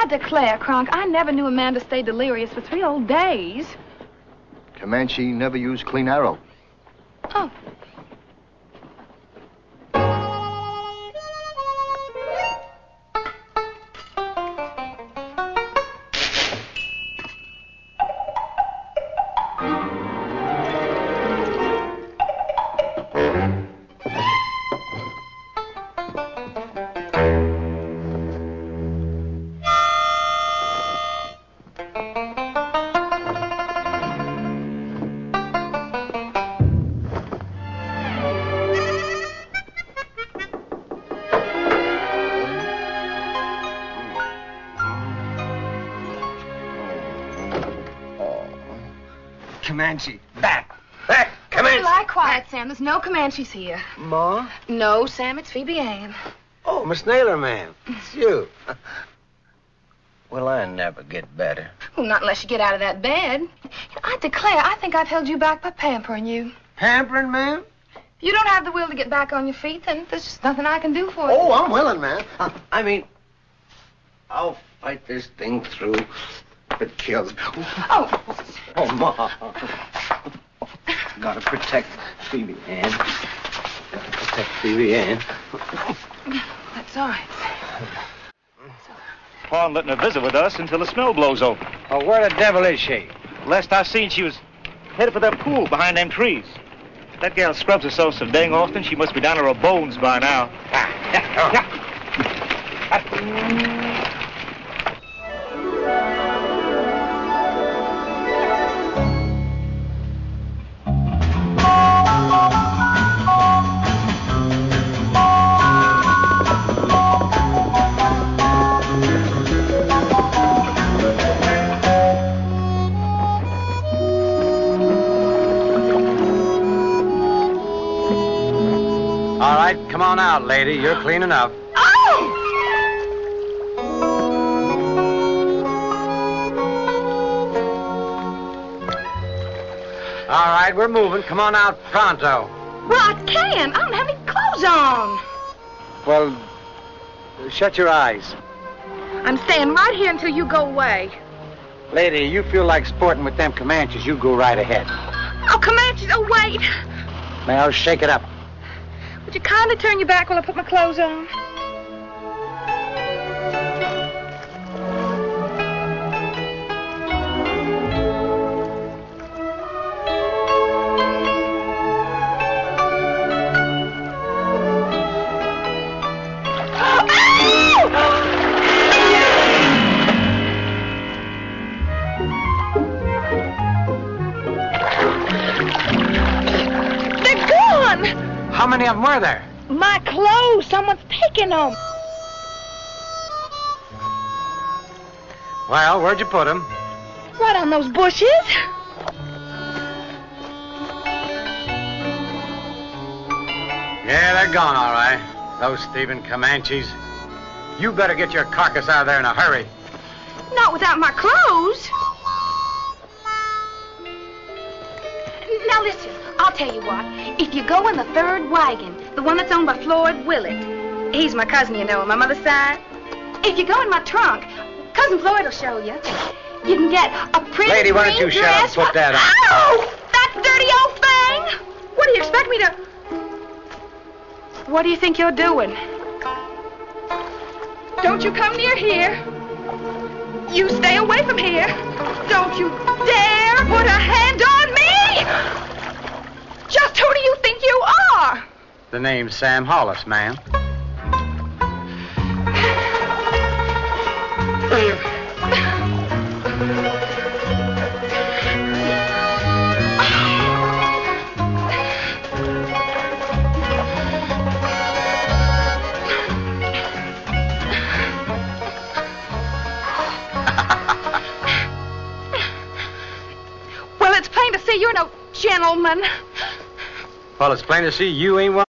I declare, Kronk, I never knew a man to stay delirious for 3 whole days. Comanche never used clean arrow. Oh. Comanche, back! Back! Comanche! Lie quiet, Sam. There's no Comanches here. Ma? No, Sam, it's Phoebe Ann. Oh, Miss Naylor, ma'am. It's you. Well, I never get better. Well, not unless you get out of that bed. I declare, I think I've held you back by pampering you. Pampering, ma'am? If you don't have the will to get back on your feet, then there's just nothing I can do for you. Oh, I'm willing, ma'am. I mean, I'll fight this thing through if it kills me. Oh. Oh, Ma. Gotta protect Phoebe Ann. Gotta protect Phoebe Ann. That's all right. Upon letting her visit with us until the snow blows over. Oh, where the devil is she? Last I seen, she was headed for that pool behind them trees. That gal scrubs herself so dang often, she must be down to her bones by now. All right, come on out, lady. You're clean enough. Oh! All right, we're moving. Come on out pronto. Well, I can't. I don't have any clothes on. Well, shut your eyes. I'm staying right here until you go away. Lady, you feel like sporting with them Comanches, you go right ahead. Oh, Comanches, oh, wait. Now, shake it up. Would you kindly turn your back while I put my clothes on? How many of them were there? My clothes. Someone's taking them. Well, where'd you put them? Right on those bushes. Yeah, they're gone, all right. Those thieving Comanches. You better get your carcass out of there in a hurry. Not without my clothes. Now listen, I'll tell you what. If you go in the third wagon, the one that's owned by Floyd Willett, he's my cousin, you know, on my mother's side. If you go in my trunk, Cousin Floyd will show you. You can get a pretty Lady, why don't you shut up and put that on? Ow! That dirty old thing! What do you expect me to... What do you think you're doing? Don't you come near here. You stay away from here. Don't you dare put a hand on me! Just who do you think you are? The name's Sam Hollis, ma'am. Well, it's plain to see you're no gentleman. Well, it's plain to see you ain't one.